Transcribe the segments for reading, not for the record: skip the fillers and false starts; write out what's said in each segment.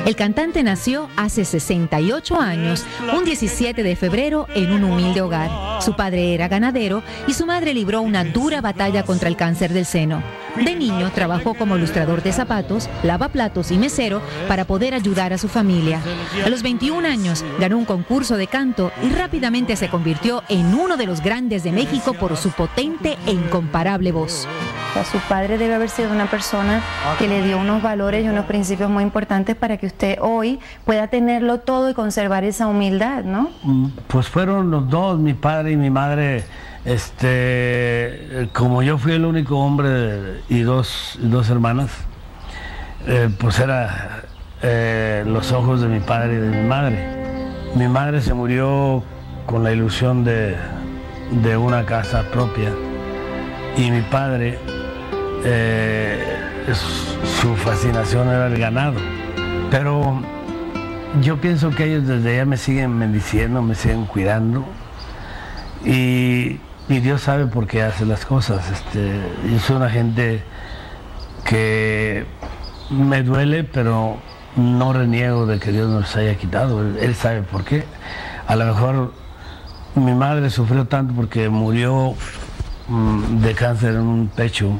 El cantante nació hace 68 años, un 17 de febrero, en un humilde hogar. Su padre era ganadero y su madre libró una dura batalla contra el cáncer del seno. De niño trabajó como ilustrador de zapatos, lavaplatos y mesero para poder ayudar a su familia. A los 21 años ganó un concurso de canto y rápidamente se convirtió en uno de los grandes de México por su potente e incomparable voz. Su padre debe haber sido una persona que le dio unos valores y unos principios muy importantes para que usted hoy pueda tenerlo todo y conservar esa humildad, ¿no? Pues fueron los dos, mi padre y mi madre. Como yo fui el único hombre y dos hermanas, pues era los ojos de mi padre y de mi madre. Mi madre se murió con la ilusión de una casa propia y mi padre, su fascinación era el ganado. Pero yo pienso que ellos desde allá me siguen bendiciendo, me siguen cuidando y Dios sabe por qué hace las cosas. Yo soy una gente que me duele, pero no reniego de que Dios nos haya quitado. Él sabe por qué. A lo mejor mi madre sufrió tanto porque murió de cáncer en un pecho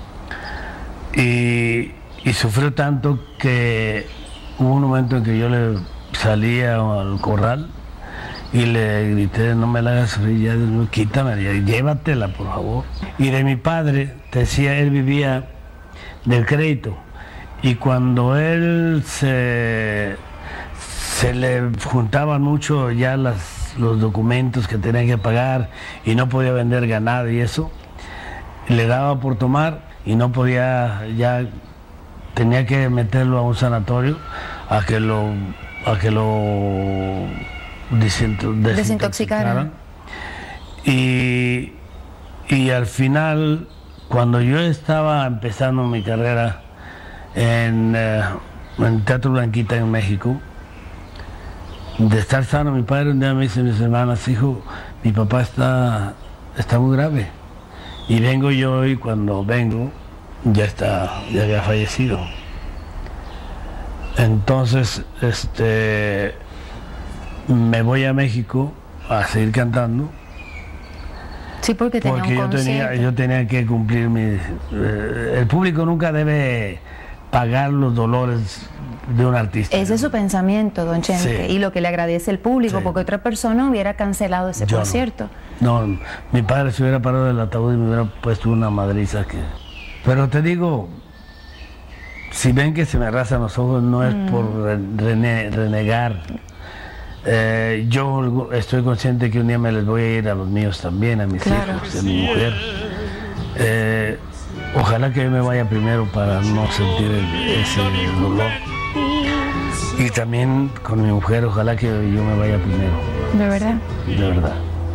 y sufrió tanto que hubo un momento en que yo le salía al corral y le grité: no me la hagas sufrir, ya, no, quítame, ya, llévatela por favor. Y de mi padre, te decía, él vivía del crédito y cuando él se le juntaban mucho ya los documentos que tenían que pagar y no podía vender ganado y eso, le daba por tomar y no podía, ya tenía que meterlo a un sanatorio a que lo desintoxicaran. Y al final, cuando yo estaba empezando mi carrera en Teatro Blanquita en México, de estar sano, mi padre un día me dice: mis hermanas, hijo, mi papá está muy grave. Y vengo yo y cuando vengo ya había fallecido. Entonces, me voy a México a seguir cantando. Sí, porque yo tenía que cumplir el público nunca debe pagar los dolores de un artista. Ese es su pensamiento, don Chente, sí. Y lo que le agradece el público, sí. Porque otra persona hubiera cancelado ese concierto. No, mi padre se hubiera parado del ataúd y me hubiera puesto una madriza que... Pero te digo, si ven que se me arrasan los ojos, no es por renegar. Yo estoy consciente que un día me les voy a ir a los míos también, a mis hijos, a mi mujer. Ojalá que yo me vaya primero para no sentir ese dolor. Y también con mi mujer, ojalá que yo me vaya primero. ¿De verdad? De verdad.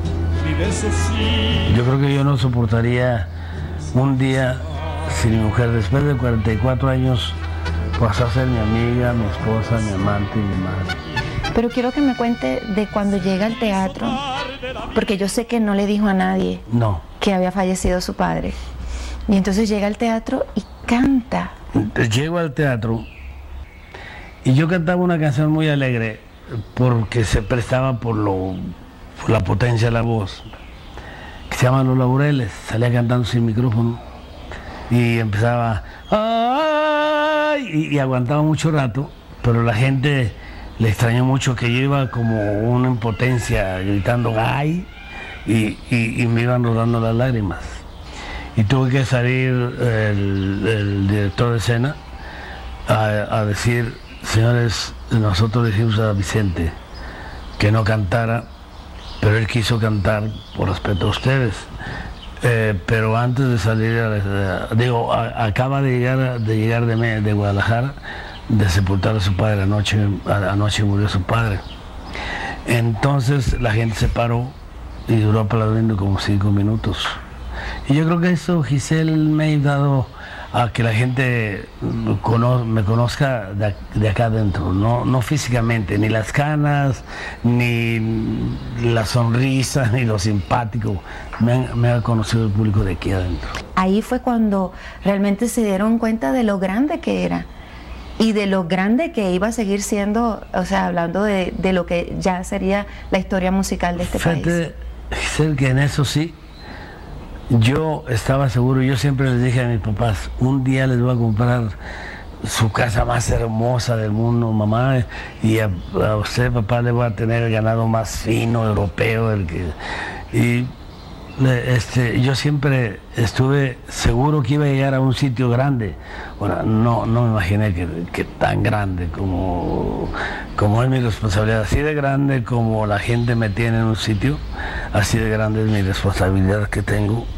Yo creo que yo no soportaría un día sin mi mujer. Después de 44 años pasó a ser mi amiga, mi esposa, mi amante y mi madre. Pero quiero que me cuente de cuando llega al teatro, porque yo sé que no le dijo a nadie que había fallecido su padre. Y entonces llega al teatro y canta. Llego al teatro y yo cantaba una canción muy alegre porque se prestaba por la potencia de la voz, que se llama Los Laureles. Salía cantando sin micrófono y empezaba ¡ay! Y aguantaba mucho rato, pero la gente le extrañó mucho que yo iba como una impotencia gritando ¡ay! Y me iban rodando las lágrimas. Y tuve que salir el director de escena a decir: señores, nosotros dijimos a Vicente que no cantara, pero él quiso cantar por respeto a ustedes. Pero antes de salir, acaba de llegar de Guadalajara, de sepultar a su padre. Anoche murió su padre. Entonces la gente se paró y duró aplaudiendo como 5 minutos. Y yo creo que eso, Giselle, me ha ayudado a que la gente me conozca de acá adentro, no físicamente, ni las canas, ni la sonrisa, ni lo simpático. Me ha conocido el público de aquí adentro. Ahí fue cuando realmente se dieron cuenta de lo grande que era. y de lo grande que iba a seguir siendo, o sea, hablando de lo que ya sería la historia musical de este país. Giselle, que en eso sí, yo estaba seguro, yo siempre les dije a mis papás, un día les voy a comprar su casa más hermosa del mundo, mamá, y a usted, papá, le voy a tener el ganado más fino, europeo, yo siempre estuve seguro que iba a llegar a un sitio grande. Bueno, no me imaginé que tan grande como es mi responsabilidad, así de grande como la gente me tiene en un sitio, así de grande es mi responsabilidad que tengo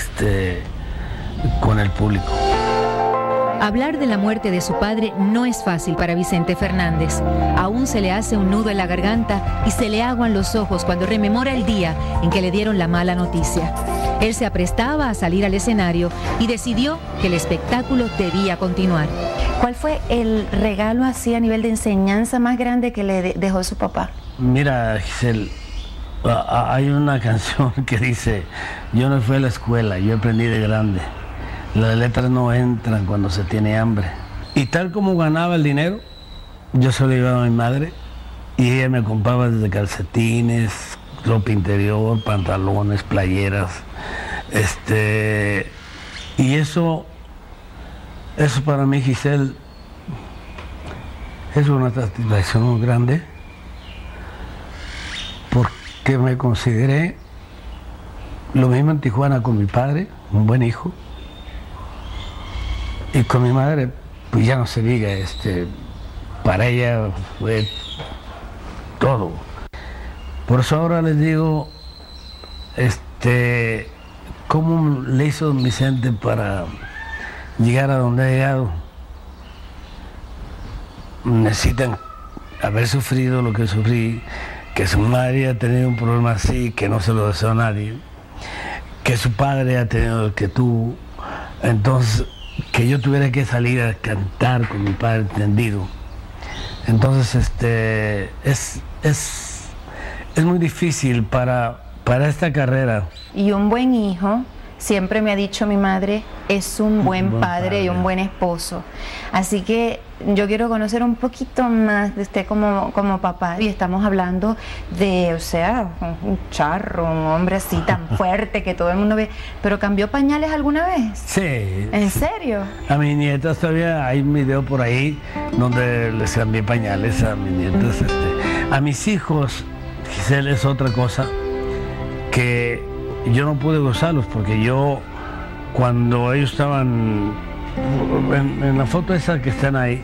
con el público. Hablar de la muerte de su padre no es fácil para Vicente Fernández. Aún se le hace un nudo en la garganta y se le aguan los ojos cuando rememora el día en que le dieron la mala noticia. Él se aprestaba a salir al escenario y decidió que el espectáculo debía continuar. ¿Cuál fue el regalo así a nivel de enseñanza más grande que le dejó su papá? Mira, Giselle, hay una canción que dice, yo no fui a la escuela, yo aprendí de grande. Las letras no entran cuando se tiene hambre. Y tal como ganaba el dinero, yo se lo llevaba a mi madre y ella me compraba desde calcetines, ropa interior, pantalones, playeras. Y eso para mí, Giselle, es una satisfacción muy grande porque me consideré lo mismo en Tijuana con mi padre, un buen hijo. Y con mi madre, pues ya no se diga, para ella fue todo. Por eso ahora les digo, ¿cómo le hizo don Vicente para llegar a donde ha llegado? Necesitan haber sufrido lo que sufrí, que su madre ha tenido un problema así, que no se lo deseó a nadie, que su padre ha tenido el que tuvo, entonces que yo tuviera que salir a cantar con mi padre tendido. Entonces es muy difícil para esta carrera. Y un buen hijo, siempre me ha dicho mi madre, es un buen padre y un buen esposo. Así que yo quiero conocer un poquito más de usted como papá. Y estamos hablando de, o sea, un charro, un hombre así tan fuerte que todo el mundo ve. ¿Pero cambió pañales alguna vez? Sí. ¿En serio? A mis nietas todavía hay un video por ahí donde les cambié pañales a mis nietas. A mis hijos, Giselle, es otra cosa que yo no pude gozarlos porque yo, cuando ellos estaban en la foto esa que están ahí,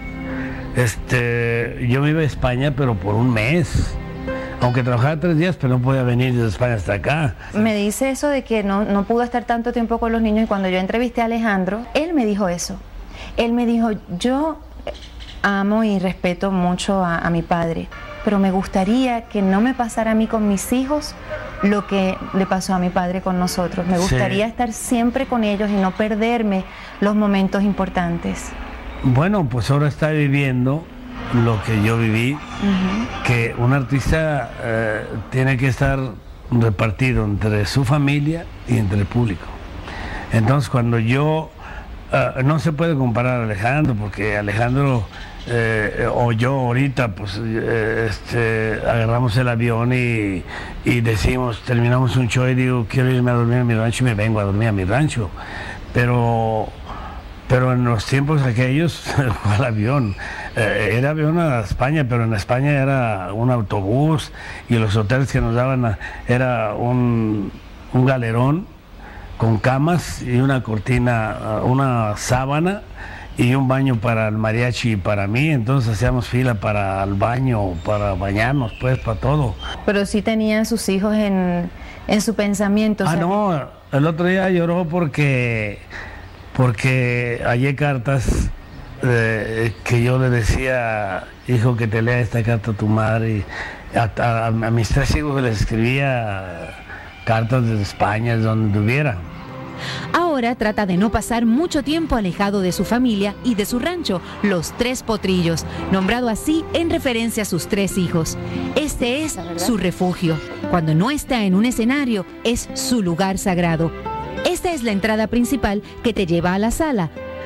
yo me iba a España, pero por un mes, aunque trabajaba 3 días, pero no podía venir desde España hasta acá. Me dice eso de que no pudo estar tanto tiempo con los niños, y cuando yo entrevisté a Alejandro, él me dijo eso. Él me dijo, yo amo y respeto mucho a mi padre, pero me gustaría que no me pasara a mí con mis hijos lo que le pasó a mi padre con nosotros. Me gustaría estar siempre con ellos y no perderme los momentos importantes. Bueno, pues ahora está viviendo lo que yo viví, que un artista tiene que estar repartido entre su familia y entre el público. Entonces cuando yo, no se puede comparar a Alejandro, porque Alejandro o yo ahorita pues agarramos el avión y decimos, terminamos un show y digo, quiero irme a dormir a mi rancho, y me vengo a dormir a mi rancho, pero en los tiempos aquellos fue el avión, era avión a España, pero en España era un autobús y los hoteles que nos daban era un galerón con camas y una cortina, una sábana y un baño para el mariachi y para mí. Entonces hacíamos fila para el baño, para bañarnos, pues, para todo. Pero sí tenía a sus hijos en su pensamiento. Ah, o sea, no, el otro día lloró porque hallé cartas que yo le decía, hijo, que te lea esta carta a tu madre. Y a mis 3 hijos les escribía cartas desde España, de donde estuviera. Ahora trata de no pasar mucho tiempo alejado de su familia y de su rancho, Los Tres Potrillos, nombrado así en referencia a sus 3 hijos. Este es su refugio. Cuando no está en un escenario, es su lugar sagrado. Esta es la entrada principal que te lleva a la sala.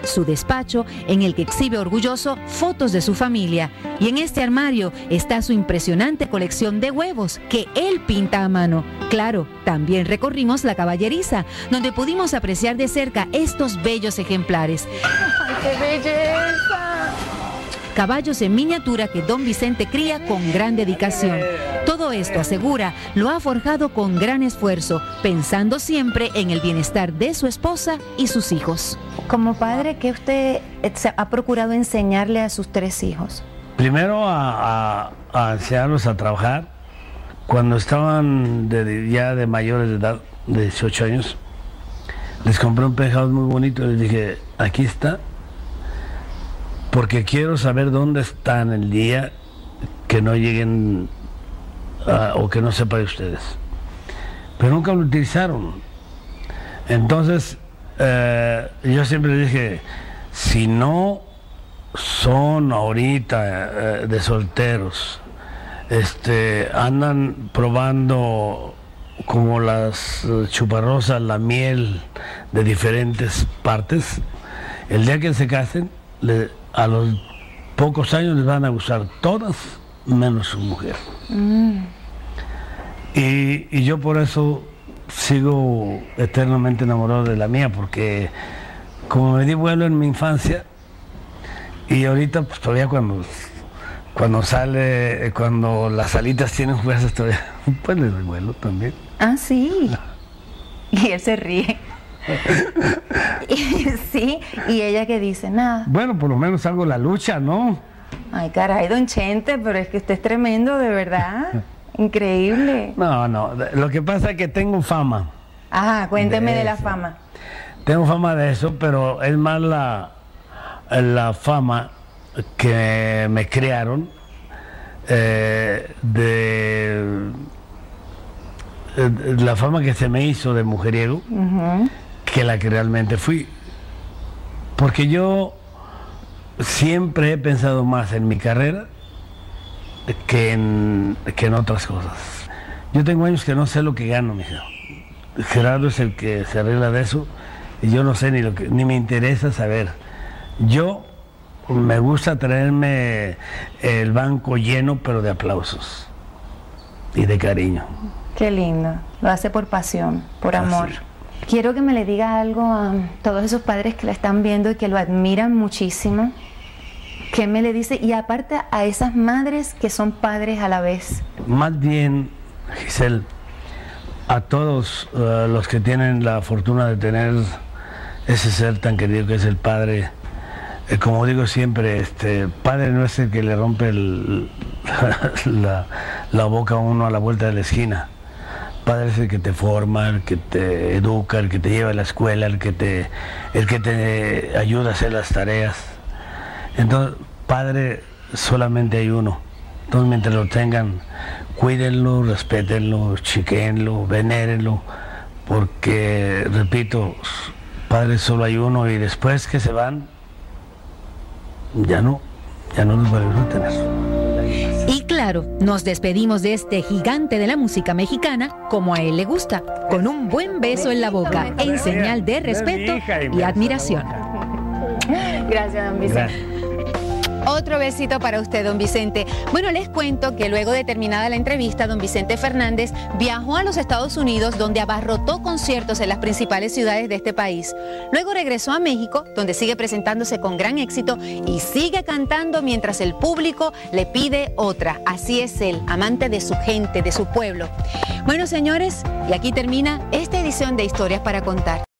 su despacho, en el que exhibe orgulloso fotos de su familia. Y en este armario está su impresionante colección de huevos, que él pinta a mano. Claro, también recorrimos la caballeriza, donde pudimos apreciar de cerca estos bellos ejemplares. ¡Ay, qué belleza! Caballos en miniatura que don Vicente cría con gran dedicación. Todo esto, asegura, lo ha forjado con gran esfuerzo, pensando siempre en el bienestar de su esposa y sus hijos. Como padre, ¿qué usted ha procurado enseñarle a sus 3 hijos? Primero a enseñarlos a trabajar. Cuando estaban ya de mayores de edad, de 18 años, les compré un penthouse muy bonito y les dije, aquí está, porque quiero saber dónde están el día que no lleguen o que no sepa de ustedes. Pero nunca lo utilizaron. Entonces, yo siempre les dije, si no son ahorita de solteros, andan probando como las chuparrosas, la miel de diferentes partes, el día que se casen, a los pocos años les van a gustar todas menos su mujer. Y yo por eso sigo eternamente enamorado de la mía, porque como me di vuelo en mi infancia, y ahorita pues todavía cuando las alitas tienen fuerzas todavía, pues les doy vuelo también. Ah, sí. Y él se ríe. Sí, y ella que dice nada. Bueno, por lo menos hago la lucha, ¿no? Ay, caray, don Chente, pero es que usted es tremendo, de verdad. Increíble. No, lo que pasa es que tengo fama. Ajá, cuénteme de la fama. Tengo fama de eso, pero es más la fama que me crearon la fama que se me hizo de mujeriego, que la que realmente fui. Porque yo siempre he pensado más en mi carrera que en otras cosas. Yo tengo años que no sé lo que gano, mi hijo. Gerardo es el que se arregla de eso y yo no sé ni me interesa saber. Yo me gusta traerme el banco lleno, pero de aplausos y de cariño. Qué lindo. Lo hace por pasión, por amor. Así. Quiero que me le diga algo a todos esos padres que la están viendo y que lo admiran muchísimo. ¿Qué me le dice? Y aparte a esas madres que son padres a la vez. Más bien, Giselle, a todos los que tienen la fortuna de tener ese ser tan querido que es el padre, como digo siempre, padre no es el que le rompe la boca a uno a la vuelta de la esquina. Padre es el que te forma, el que te educa, el que te lleva a la escuela, el que te ayuda a hacer las tareas. Entonces, padre solamente hay uno. Entonces, mientras lo tengan, cuídenlo, respétenlo, chiquéenlo, venérenlo, porque, repito, padre solo hay uno y después que se van, ya no los volvemos a tener. Y claro, nos despedimos de este gigante de la música mexicana como a él le gusta, con un buen beso en la boca, en señal de respeto y admiración. Gracias, don Vicente. Gracias. Otro besito para usted, don Vicente. Bueno, les cuento que luego de terminada la entrevista, don Vicente Fernández viajó a los Estados Unidos, donde abarrotó conciertos en las principales ciudades de este país. Luego regresó a México, donde sigue presentándose con gran éxito y sigue cantando mientras el público le pide otra. Así es él, amante de su gente, de su pueblo. Bueno, señores, y aquí termina esta edición de Historias para Contar.